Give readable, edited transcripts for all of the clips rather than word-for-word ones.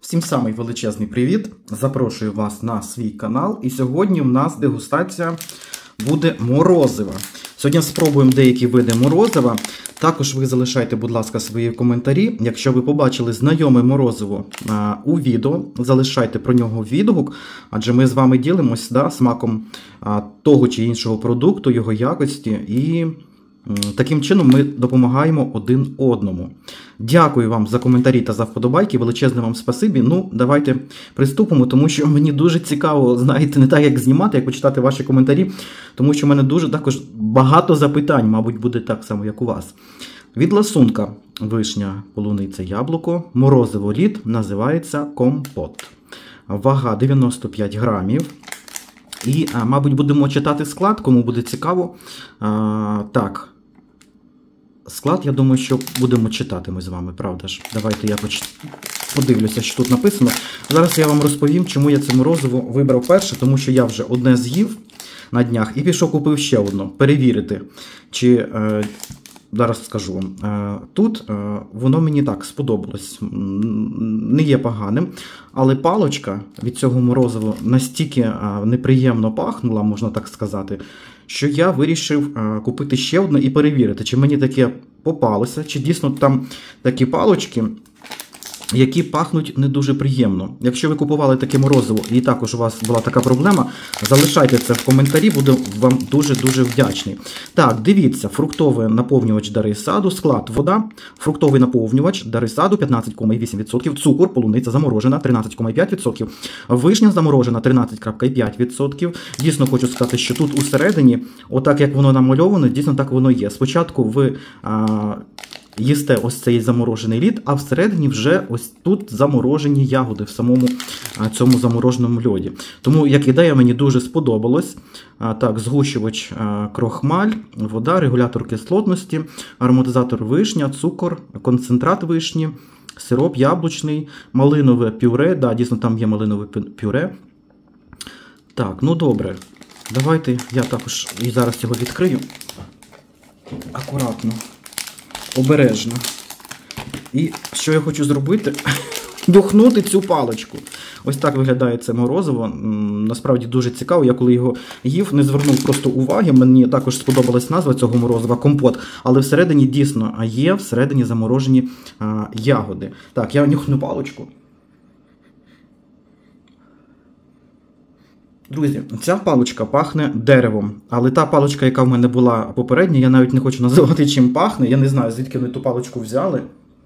Всім самий величезний привіт! Запрошую вас на свій канал. І сьогодні у нас дегустація буде морозива. Сьогодні спробуємо деякі види морозива. Також ви залишайте, будь ласка, свої коментарі. Якщо ви побачили знайоме морозиво у відео, залишайте про нього відгук, адже ми з вами ділимось смаком того чи іншого продукту, його якості, і таким чином ми допомагаємо один одному. Дякую вам за коментарі та за вподобайки, величезне вам спасибі. Ну, давайте приступимо, тому що мені дуже цікаво, знаєте, не так як знімати, як почитати ваші коментарі, тому що в мене дуже також багато запитань, мабуть, буде так само, як у вас. Від ласунка вишня, полуниця, яблуко, морозиво лід, називається компот. Вага 95 грамів. І, мабуть, будемо читати склад, кому буде цікаво. Так, склад, я думаю, що будемо читати ми з вами, правда ж? Давайте я подивлюся, що тут написано. Зараз я вам розповім, чому я це морозиво вибрав перше, тому що я вже одне з'їв на днях і пішов купив ще одне, перевірити, чи... Зараз скажу вам. Тут воно мені так сподобалось. Не є поганим, але паличка від цього морозива настільки неприємно пахнула, можна так сказати, що я вирішив купити ще одне і перевірити, чи мені таке попалося, чи дійсно там такі палички, які пахнуть не дуже приємно. Якщо ви купували таке морозиво і також у вас була така проблема, залишайте це в коментарі, буду вам дуже-дуже вдячний. Так, дивіться, фруктовий наповнювач дари саду, склад вода, фруктовий наповнювач дари саду 15,8%, цукор, полуниця заморожена 13,5%, вишня заморожена 13,5%. Дійсно хочу сказати, що тут усередині, отак як воно намальовано, дійсно так воно є. Спочатку ви... їсте ось цей заморожений лід, а всередині вже ось тут заморожені ягоди в самому цьому замороженому льоді. Тому, як ідея, мені дуже сподобалось. Так, згущувач крохмаль, вода, регулятор кислотності, ароматизатор вишня, цукор, концентрат вишні, сироп яблучний, малинове пюре. Да, дійсно, там є малинове пюре. Так, ну добре. Давайте я також і зараз його відкрию. Акуратно. Обережно. І що я хочу зробити? Духнути цю паличку. Ось так виглядає це морозиво. Насправді дуже цікаво. Я коли його їв, не звернув просто уваги. Мені також сподобалась назва цього морозива – компот. Але всередині дійсно є, всередині заморожені ягоди. Так, я нюхну паличку. Друзі, ця паличка пахне деревом, але та паличка, яка в мене була попередня, я навіть не хочу називати, чим пахне. Я не знаю, звідки вони ту паличку взяли.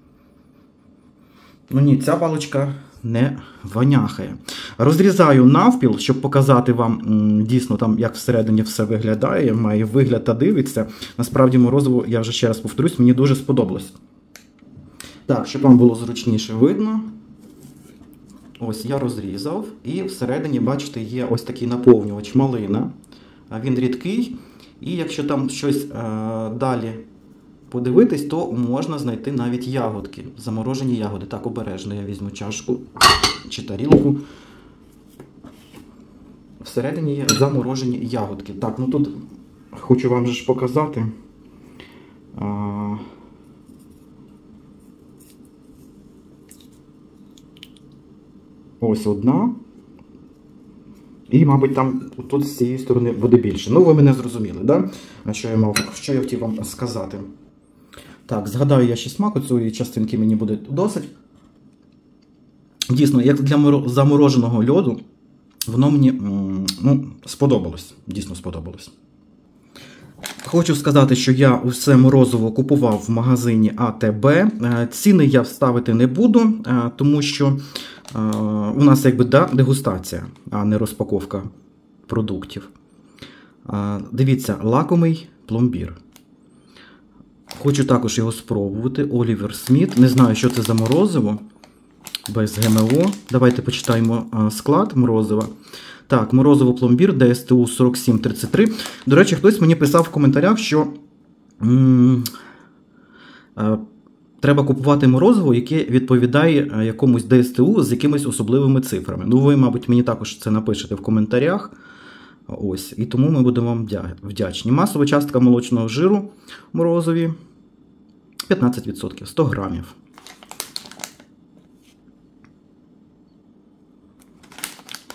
Ну ні, ця паличка не воняхає. Розрізаю навпіл, щоб показати вам дійсно там, як всередині все виглядає, має вигляд та дивиться. Насправді морозиво, я вже ще раз повторюсь, мені дуже сподобалось. Так, щоб вам було зручніше видно. Ось я розрізав, і всередині, бачите, є ось такий наповнювач малина. Він рідкий, і якщо там щось далі подивитись, то можна знайти навіть ягодки, заморожені ягоди. Так, обережно я візьму чашку чи тарілку. Всередині є заморожені ягодки. Так, ну тут хочу вам же ж показати. Ось одна. І, мабуть, там тут з цієї сторони буде більше. Ну, ви мене зрозуміли, да? Що я хотів вам сказати. Так, згадаю я ще смаку цієї частинки, мені буде досить. Дійсно, як для замороженого льоду, воно мені сподобалось. Дійсно сподобалось. Хочу сказати, що я усе морозиво купував в магазині АТБ. Ціни я вставити не буду, тому що у нас якби дегустація, а не розпаковка продуктів. Дивіться, лакомий пломбір. Хочу також його спробувати. Олівер Сміт. Не знаю, що це за морозиво. Без ГМО. Давайте почитаємо склад морозива. Так, морозиво пломбір, ДСТУ 4733. До речі, хтось мені писав в коментарях, що треба купувати морозиво, яке відповідає якомусь ДСТУ з якимись особливими цифрами. Ну, ви, мабуть, мені також це напишете в коментарях. Ось, і тому ми будемо вам вдячні. Масова частка молочного жиру в морозиві 15%, 100 грамів.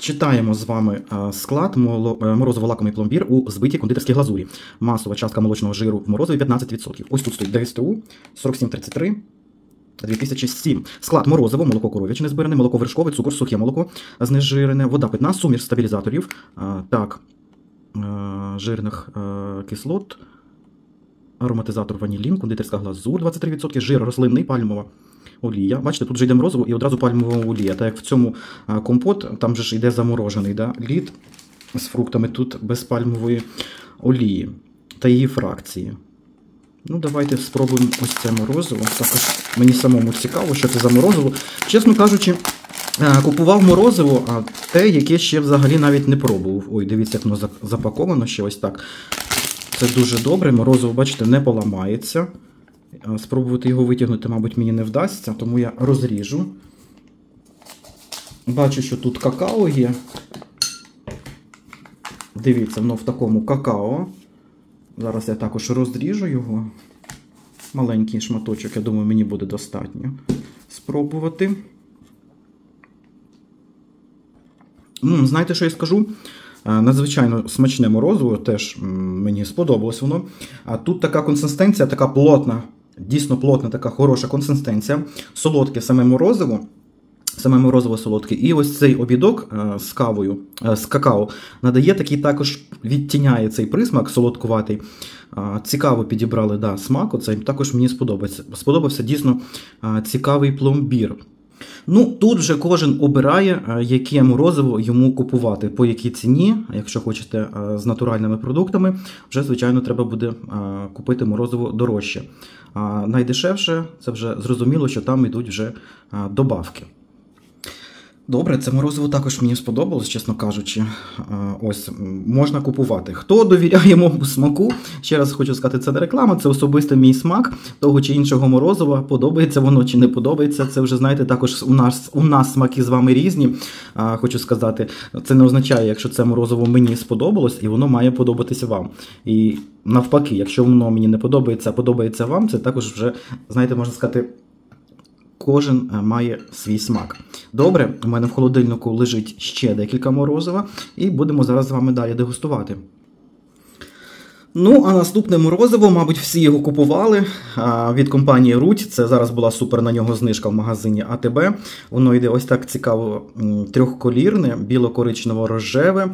читаємо з вами склад морозиво-лакомий пломбір у збитій кондитерській глазурі. Масова частка молочного жиру в морозиві 15%. Ось тут стоїть ДСТУ 4733 2007. Склад: морозиво, молоко коров'яче незбирене, молоко вершкове, цукор, сухе молоко знежирене, вода питна, суміш стабілізаторів, жирних кислот, ароматизатор ванілін, кондитерська глазур 23%, жир рослинний, пальмова олія. Бачите, тут же йде морозиво і одразу пальмова олія. Так як в цьому компот, там же ж йде заморожений, да? Лід з фруктами, тут без пальмової олії та її фракції. Ну, давайте спробуємо ось це морозиво. Також мені самому цікаво, що це за морозиво. Чесно кажучи, купував морозиво, а те, яке ще взагалі навіть не пробував. Ой, дивіться, як воно запаковано ще ось так. Це дуже добре. Морозиво, бачите, не поламається. Спробувати його витягнути, мабуть, мені не вдасться, тому я розріжу. Бачу, що тут какао є. Дивіться, воно в такому какао. Зараз я також розріжу його. Маленький шматочок, я думаю, мені буде достатньо спробувати. Знаєте, що я скажу? Надзвичайно смачне морозиво, теж мені сподобалось воно. А тут така консистенція, така плотна, дійсно плотна, така хороша консистенція. Солодке саме морозиво солодке. І ось цей обідок з кавою, з какао надає такий, також відтіняє цей присмак солодкуватий. Цікаво підібрали, да, смак, оцей також мені сподобався дійсно цікавий пломбір. Ну, тут вже кожен обирає, яке морозиво йому купувати, по якій ціні. Якщо хочете з натуральними продуктами, вже, звичайно, треба буде купити морозиво дорожче. А найдешевше, це вже зрозуміло, що там йдуть вже добавки. Добре, це морозиво також мені сподобалось, чесно кажучи. Ось, можна купувати. Хто довіряє моєму смаку, ще раз хочу сказати, це не реклама, це особисто мій смак того чи іншого морозива. Подобається воно чи не подобається, це вже, знаєте, також у нас смаки з вами різні. Хочу сказати, це не означає, якщо це морозиво мені сподобалось, і воно має подобатися вам. І навпаки, якщо воно мені не подобається, а подобається вам, це також вже, знаєте, можна сказати, кожен має свій смак. Добре, у мене в холодильнику лежить ще декілька морозива, і будемо зараз з вами далі дегустувати. Ну, а наступне морозиво, мабуть, всі його купували від компанії Рудь. Це зараз була супер на нього знижка в магазині АТБ. Воно йде ось так цікаво трьохколірне, біло-коричнево-рожеве,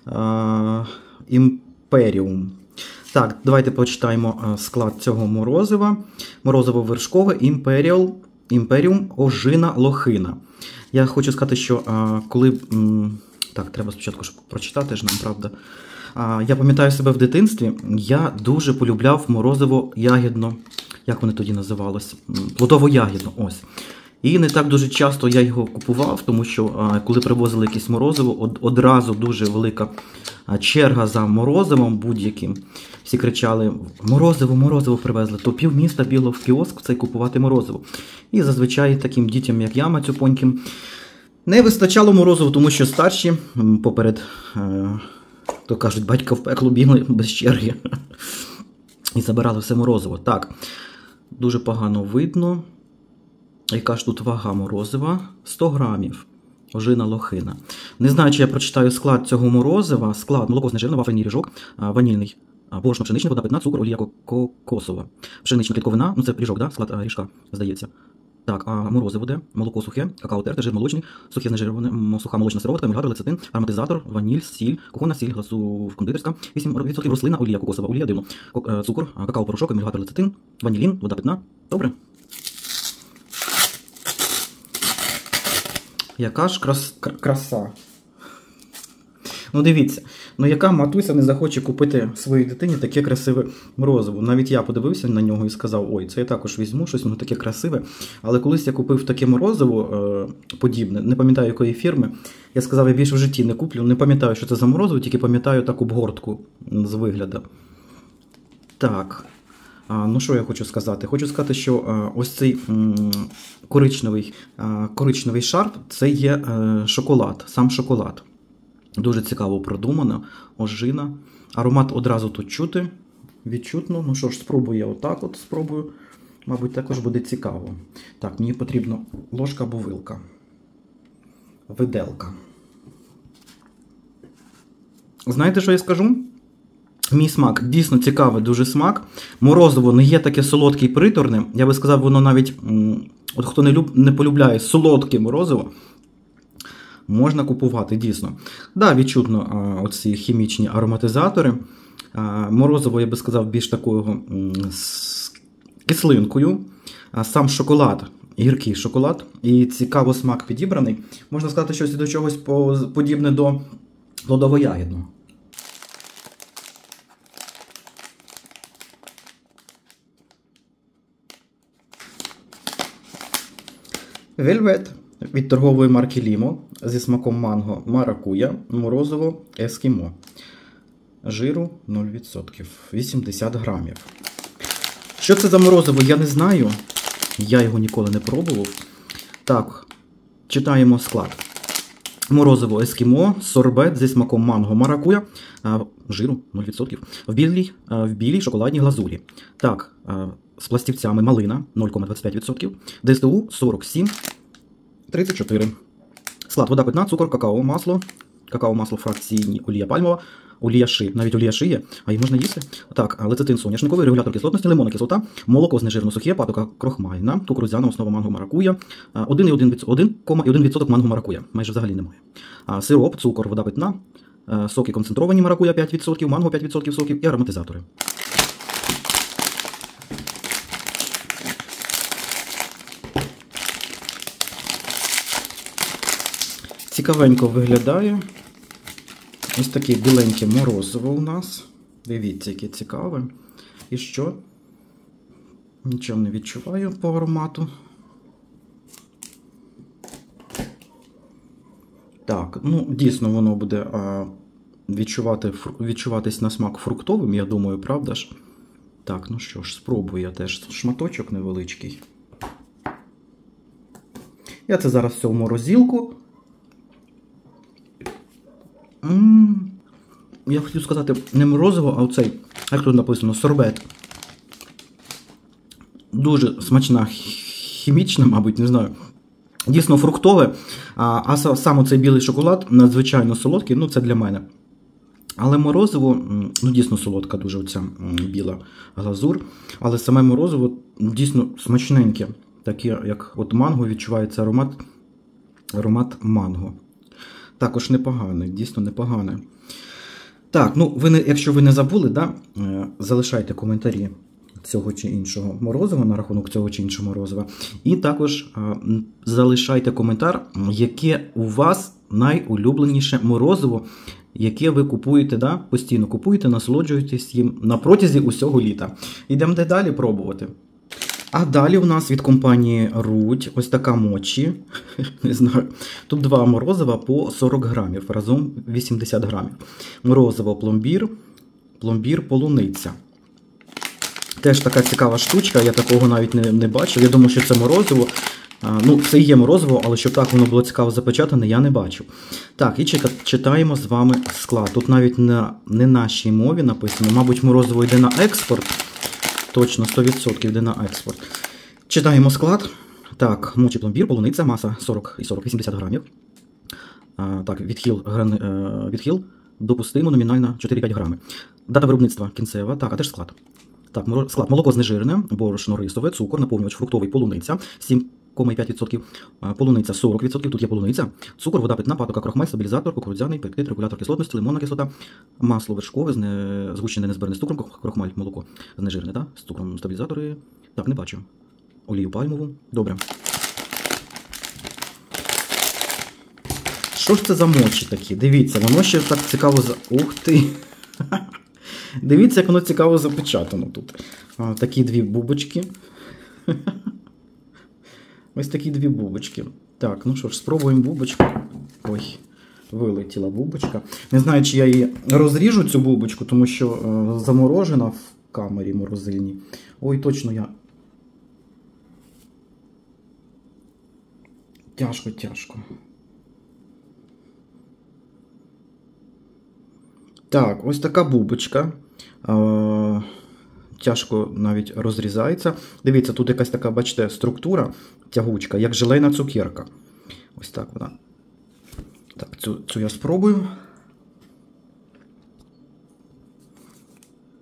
імперіум. Так, давайте почитаємо склад цього морозива. Морозиво вершкове, імперіум, ожина, лохина. Я хочу сказати, що коли... Так, треба спочатку прочитати ж нам, правда. Я пам'ятаю себе в дитинстві, я дуже полюбляв морозиво ягідно, як вони тоді називалось? Плодово-ягідно, ось. І не так дуже часто я його купував, тому що коли привозили якесь морозиво, одразу дуже велика черга за морозивом будь-яким. Всі кричали: морозиво, морозиво привезли. То півміста біло в кіоск цей купувати морозиво. І зазвичай таким дітям, як я, мацюпоньким, не вистачало морозиву, тому що старші поперед, то кажуть, батька в пекло бігли без черги. І забирали все морозиво. Так, дуже погано видно. Яка ж тут вага морозива? 100 грамів. Ожина, лохина. Не знаю, чи я прочитаю склад цього морозива. Склад: молоко знежирене, вафельний ріжок, ванільний, борошно пшеничне, вода питна, цукор, олія кокосова. Пшенична клітковина, ну це ріжок, да? Склад ріжка, здається. Так, морозиво де, молоко сухе, какао терте, жир молочний, сухе знежироване, суха молочна сироватка, емульгатор, лецитин, ароматизатор, ваніль, сіль, кухонна сіль, глазур кондитерська, 8% рослина, олія кокосова, олія дивно, цукор, какао-порошок, емульгатор, лецитин, ванілін, вода питна. Добре. Яка ж краса. Ну дивіться, ну яка матуся не захоче купити своїй дитині таке красиве морозиво. Навіть я подивився на нього і сказав: ой, це я також візьму, щось воно таке красиве. Але колись я купив таке морозиво подібне, не пам'ятаю якої фірми, я сказав, я більше в житті не куплю, не пам'ятаю, що це за морозиво, тільки пам'ятаю таку обгортку з вигляду. Так, ну що я хочу сказати? Хочу сказати, що ось цей коричневий шар, це є шоколад, сам шоколад. Дуже цікаво продумано, ожина. Аромат одразу тут чути, відчутно. Ну що ж, спробую я отак от, спробую. Мабуть, також буде цікаво. Так, мені потрібно ложка або вилка. Виделка. знаєте, що я скажу? Мій смак дійсно цікавий, дуже смак. Морозиво не є таке солодке і приторне. Я би сказав, воно навіть, от хто не полюбляє солодке морозиво, можна купувати, дійсно. Да, відчутно оці хімічні ароматизатори. Морозиво, я би сказав, більш такою з кислинкою. Сам шоколад, гіркий шоколад. І цікаво смак підібраний. Можна сказати, щось до чогось подібне до плодово-ягідного. Вельвет від торгової марки Лімо зі смаком манго маракуя, морозиво ескімо. Жиру 0%, 80 грамів. Що це за морозиво, я не знаю. Я його ніколи не пробував. Так, читаємо склад. Морозиво ескімо, сорбет зі смаком манго маракуя, жиру 0%, в білій шоколадній глазурі. Так, з пластівцями малина 0,25%, ДСТУ 47,34. Склад: вода питна, цукор, какао-масло фракційні, олія пальмова, олія ши, навіть олія ши є, а її можна їсти. Так, лецитин соняшниковий, регулятор кислотності, лимонна кислота, молоко знежирно сухе, патока крохмальна, кукурудзяна, основа манго маракуя, 1,1% манго маракуя, майже взагалі немає. Сироп, цукор, вода питна, соки концентровані маракуя 5%, манго 5% соків і ароматизатори. Цікавенько виглядає. Ось таке біленьке морозиво у нас. Дивіться, яке цікаве. І що? Нічого не відчуваю по аромату. Так, ну, дійсно воно буде відчуватись на смак фруктовим, я думаю, правда ж? Так, ну що ж, спробую я теж шматочок невеличкий. Я це зараз все в морозилку. Я хотів сказати, не морозиво, а оцей, як тут написано, сорбет. Дуже смачна, хімічна, мабуть, не знаю. Дійсно фруктове, а сам оцей білий шоколад надзвичайно солодкий, ну це для мене. Але морозиво, ну дійсно солодка дуже оця біла глазур, але саме морозиво дійсно смачненьке. Таке, як от манго, відчувається аромат манго. Також непоганий, дійсно непоганий. Так, ну, якщо ви не забули, да, залишайте коментарі цього чи іншого морозива, на рахунок цього чи іншого морозива. І також залишайте коментар, яке у вас найулюбленіше морозиво, яке ви купуєте, да, постійно купуєте, насолоджуєтесь їм на протязі усього літа. Йдемо далі пробувати. А далі у нас від компанії Рудь ось така мочі. Не знаю. Тут два морозива по 40 грамів, разом 80 грамів. Морозиво пломбір полуниця. Теж така цікава штучка, я такого навіть не бачив. Я думаю, що це морозиво. Ну, це і є морозиво, але щоб так воно було цікаво запечатане, я не бачив. Так, і читаємо з вами склад. Тут навіть на не нашій мові написано. Мабуть, морозиво йде на експорт. Точно, 100% йде на експорт. Читаємо склад. Так, мочі пломбір, полуниця, маса 40-80 грамів. Так, відхил допустимо, номінальна 4-5 грами. Дата виробництва кінцева. Так, а теж склад. Так, склад: молоко знежирене, борошно рисове, цукор, наповнювач фруктовий, полуниця 7,5%, полуниця 40%, тут є полуниця, цукор, вода питна, патока, крохмаль, стабілізатор, кукурудзяний, пектид, регулятор кислотності, лимонна кислота, масло вершкове, згущене незбирне з цукром, крохмаль, молоко знежирене, так? З цукром, стабілізатори, так, не бачу. Олію пальмову, добре. Що ж це за мочі такі? Дивіться, воно ще так цікаво Ух ти! Дивіться, як воно цікаво запечатано тут. Такі дві бубочки. Ось такі дві бубочки. Так, ну що ж, спробуємо бубочку. Ой, вилетіла бубочка. Не знаю, чи я її розріжу, цю бубочку, тому що заморожена в камері морозильній. Ой, точно я... Тяжко. Так, ось така бубочка. Тяжко навіть розрізається. Дивіться, тут якась така, бачите, структура, тягучка, як желейна цукерка. Ось так вона. Так, цю я спробую.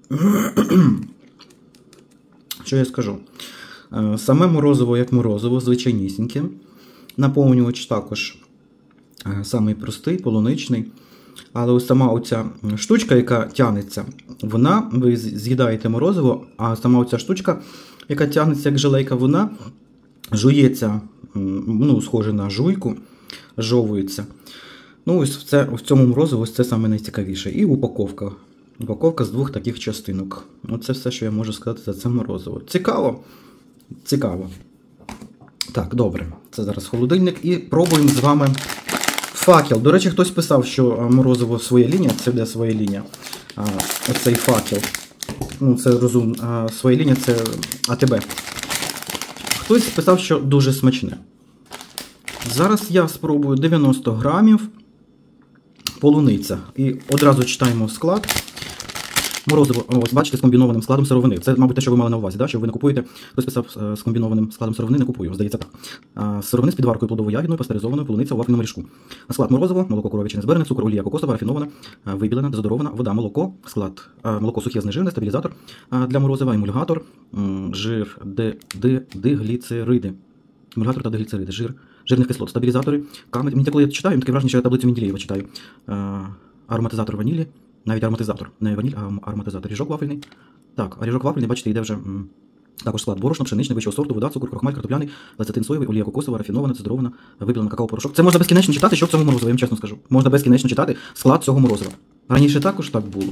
Що я скажу? Саме морозиво, як морозиво, звичайнісіньке. Наповнювач також самий простий, полуничний. Але ось сама оця штучка, яка тягнеться, вона, ви з'їдаєте морозиво, а сама оця штучка, яка тягнеться як желейка, вона жується, ну, схоже на жуйку, жовується. Ну, ось в цьому морозиву ось це саме найцікавіше. І упаковка. Упаковка з 2 таких частинок. Оце все, що я можу сказати за це морозиво. Цікаво? Цікаво. Так, добре. Це зараз холодильник. І пробуємо з вами факел. До речі, хтось писав, що морозиво своя лінія. Це буде своя лінія. Оцей факел. Ну, це розумно. Своя лінія це АТБ. Хтось писав, що дуже смачне. Зараз я спробую 90 грамів полуниця. І одразу читаємо склад. Морозиво, ось бачите, з комбінованим складом сировини. Це, мабуть, те, що ви мали на увазі, да? Що ви не купуєте. Хтось писав з комбінованим складом сировини, не купую, здається так. Сировини з підваркою плодово-ягідною, пастеризованою, полуниця у вафельному ріжку. Склад морозиво, молоко коров'яче незбирене, цукор, олія кокосова, рафінована, вибілена, дезодорована, вода, молоко, склад, молоко сухе знежирне, стабілізатор для морозива, емульгатор, жир, дигліцериди. Емульгатор та дигліцериди, жирних кислот, стабілізатори, камедь. Мені коли я читаю, таке враження, що я таблицю Менделєєва читаю. Ароматизатор ванілі. Навіть ароматизатор. Не ваніль, а ароматизатор. Ріжок вафельний. Так, а ріжок вафельний, бачите, йде вже також склад борошно, пшеничний, вищого сорту, вода, цукор, крохмаль, картопляний, лецитин соєвий, олія кокосова, рафінована, дезодорована, вибілена какао-порошок. Це можна безкінечно читати, що в цьому морозиво, я вам чесно скажу. Можна безкінечно читати склад цього морозива. Раніше також так було.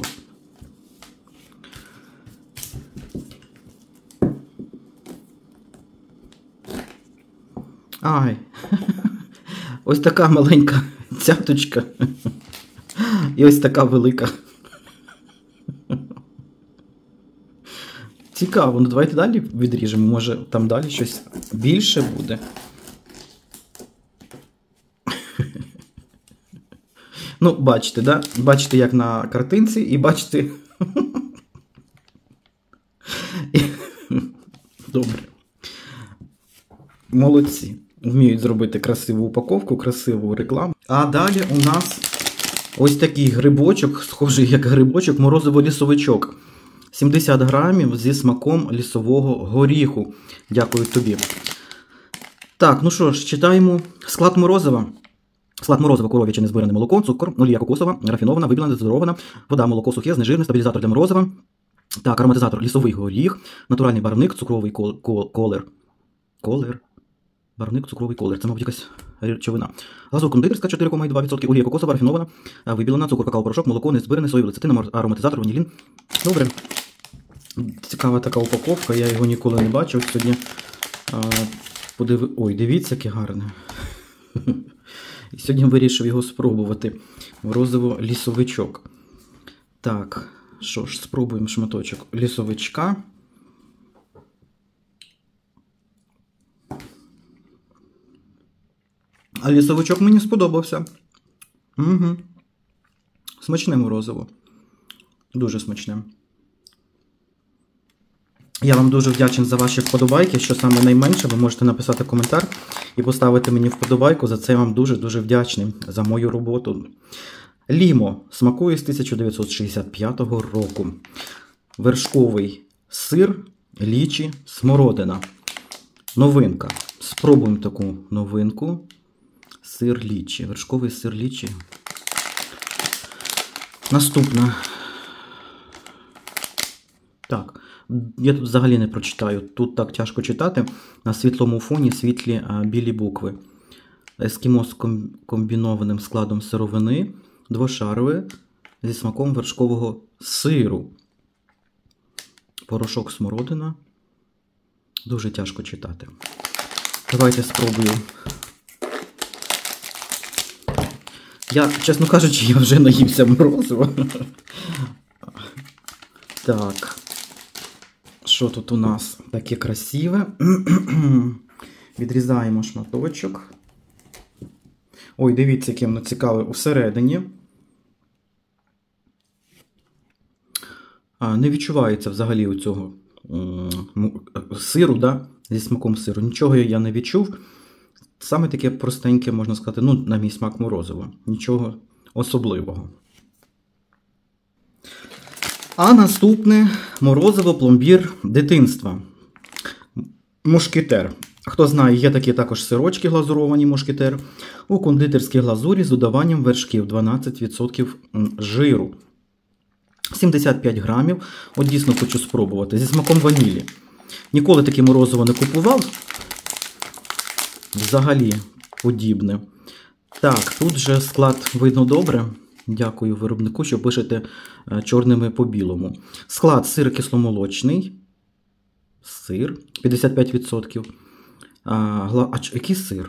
Ай, ось така маленька цяточка. І ось така велика. Цікаво, ну давайте далі відріжемо, може там далі щось більше буде. Ну, бачите, да? Бачите, як на картинці, і бачите. Добре. Молодці. Вміють зробити красиву упаковку, красиву рекламу. А далі у нас ось такий грибочок, схожий як грибочок, морозиво-лісовичок. 70 грамів зі смаком лісового горіху. Дякую тобі. Так, ну що ж, читаємо склад морозива. Склад морозива, коров'яче незбирене молоко, цукор, олія кокосова, рафінована, вибілена, дезодорована, вода, молоко сухе, знежирне, стабілізатор для морозива. Так, ароматизатор лісовий горіх, натуральний барвник, цукровий колер. Барвник, цукровий колер. Це, мабуть, якась речовина. Глазур кондитерська 4,2%, олія кокосова, рафінована, вибілена, цукор, какао-порошок, молоко, незбирене, соєвий лецитин, ароматизатор, ванілін. Добре. Цікава така упаковка, я його ніколи не бачив. Сьогодні Ой, дивіться, яке гарне. І сьогодні вирішив його спробувати. Морозиво лісовичок. Так, що ж, спробуємо шматочок лісовичка. А лісовичок мені сподобався. Угу. Смачне морозиво. Дуже смачне. Я вам дуже вдячний за ваші вподобайки. Що саме найменше, ви можете написати коментар і поставити мені вподобайку. За це я вам дуже-дуже вдячний за мою роботу. Лімо смакує з 1965 року. Вершковий сир, лічі, смородина. Новинка. Спробуємо таку новинку. Сир лічі. Вершковий сир лічі. Наступна. Так. Я тут взагалі не прочитаю. Тут так тяжко читати. На світлому фоні світлі білі букви. Ескімо з комбінованим складом сировини. Двошарове зі смаком вершкового сиру. Порошок смородина. Дуже тяжко читати. Давайте спробую. Я, чесно кажучи, я вже наївся морозива. Так. Що тут у нас таке красиве? Відрізаємо шматочок. Ой, дивіться, яке воно цікаве всередині. Не відчувається взагалі у цього сиру, да? Зі смаком сиру. Нічого я не відчув. Саме таке простеньке, можна сказати, ну, на мій смак морозиво. Нічого особливого. А наступне морозиво пломбір дитинства. Мушкетер. Хто знає, є такі також сирочки глазуровані мушкетер. У кондитерській глазурі з додаванням вершків 12% жиру. 75 грамів. От дійсно хочу спробувати. Зі смаком ванілі. Ніколи таке морозиво не купував. Взагалі подібне. Так, тут же склад видно добре. Дякую виробнику, що пишете чорними по білому. Склад: сир кисломолочний. Сир 55%. Який сир?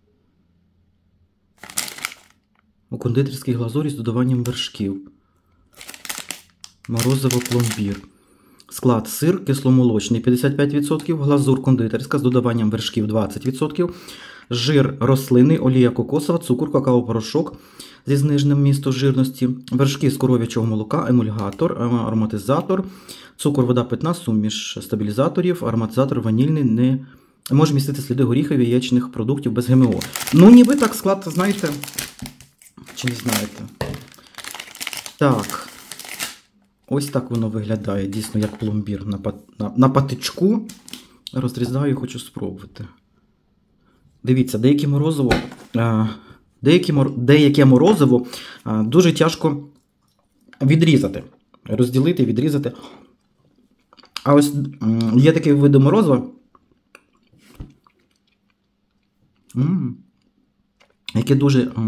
У кондитерській глазурі з додаванням вершків. Морозиво пломбір. Склад: сир кисломолочний 55%, глазур кондитерська з додаванням вершків 20%, жир рослинний, олія кокосова, цукор, какао-порошок зі зниженим містом жирності, вершки з коров'ячого молока, емульгатор, ароматизатор, цукор, вода питна, суміш стабілізаторів, ароматизатор ванільний, не може містити сліди горіхів і яєчних продуктів без ГМО. Ну, ніби так склад, знаєте, чи не знаєте. Так. Ось так воно виглядає, дійсно, як пломбір на патичку. Розрізаю і хочу спробувати. Дивіться, деяке морозиво дуже тяжко відрізати. Розділити, відрізати. А ось є такий вид морозива, яке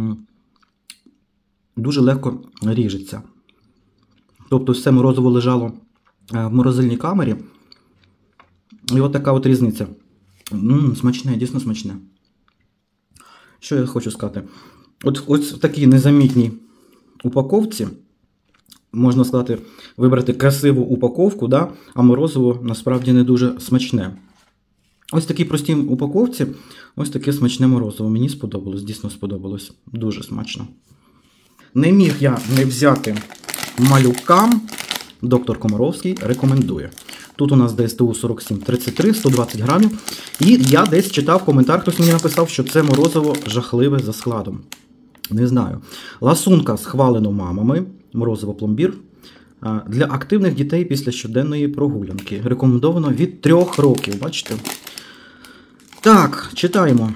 дуже легко ріжеться. Тобто все морозиво лежало в морозильній камері. І от така от різниця. Смачне, дійсно смачне. Що я хочу сказати? Ось в такій незамітній упаковці, можна сказати, вибрати красиву упаковку, да? А морозиво насправді не дуже смачне. Ось в такій простій упаковці, ось таке смачне морозиво. Мені сподобалось, дійсно сподобалось. Дуже смачно. Не міг я не взяти малюкам. Доктор Комаровський рекомендує. Тут у нас ДСТУ 4733, 120 грамів. І я десь читав коментар, хтось мені написав, що це морозиво жахливе за складом. Не знаю. Ласунка схвалено мамами. Морозиво пломбір. Для активних дітей після щоденної прогулянки. Рекомендовано від 3 років. Бачите? Так, читаємо.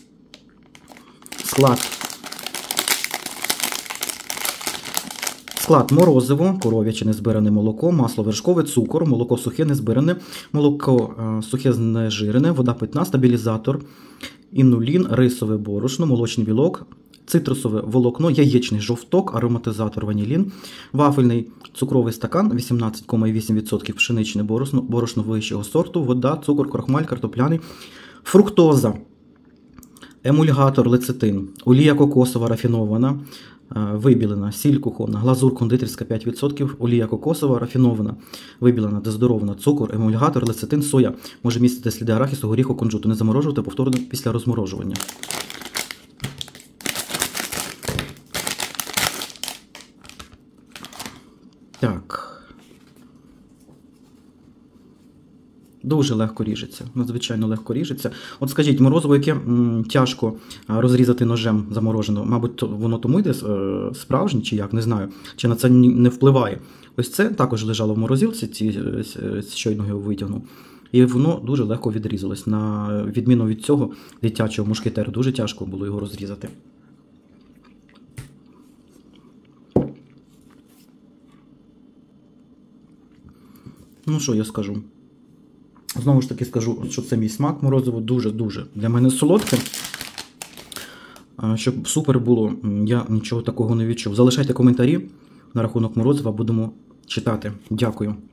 Склад. Склад: морозиво, коров'яче незбиране молоко, масло вершкове, цукор, молоко сухе незбиране, молоко сухе знежирене, вода питна, стабілізатор, інулін, рисове борошно, молочний білок, цитрусове волокно, яєчний жовток, ароматизатор ванілін, вафельний цукровий стакан, 18,8% пшеничне борошно вищого сорту, вода, цукор, крохмаль, картопляний, фруктоза, емульгатор лецитин, олія кокосова рафінована, вибілена, сіль кухонна, глазур кондитерська 5%, олія кокосова, рафінована, вибілена, дезодорована, цукор, емульгатор, лецитин, соя. Може містити сліди арахісу, горіху, кунжуту. Не заморожувати повторно після розморожування. Так. Дуже легко ріжеться, надзвичайно легко ріжеться. От скажіть, морозиво, яке тяжко розрізати ножем заморожено, мабуть, воно тому йде справжнє, чи як, не знаю, чи на це не впливає. Ось це також лежало в морозилці, щойно його витягнув, і воно дуже легко відрізалось. На відміну від цього дитячого мушкетера, дуже тяжко було його розрізати. Ну, що я скажу? Знову ж таки скажу, що це мій смак. Морозиво дуже-дуже для мене солодке. Щоб супер було, я нічого такого не відчув. Залишайте коментарі на рахунок морозива, будемо читати. Дякую.